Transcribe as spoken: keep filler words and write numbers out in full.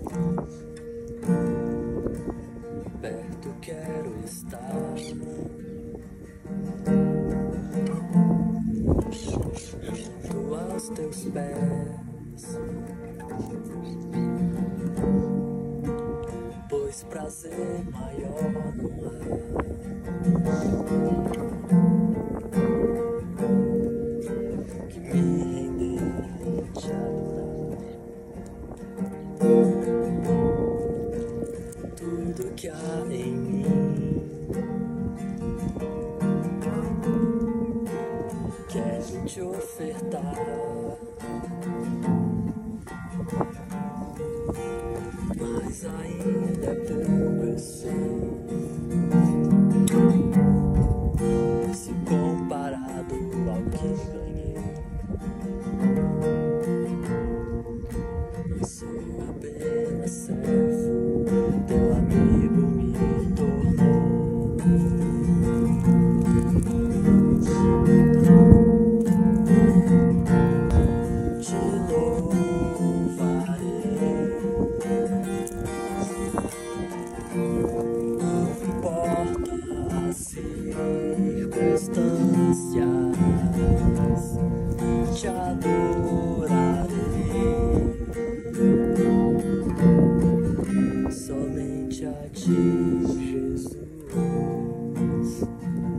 Perto quero estar, junto aos teus pés, pois prazer maior não há que me render e te adorar. Tudo que há em mim quero te ofertar, mas ainda é pouco, eu sei, se comparado ao que ganhei. Não sou apenas servo, teu amigo me tornou. Te louvarei, não importa as circunstâncias, te adorarei. Somente a ti, Jesus.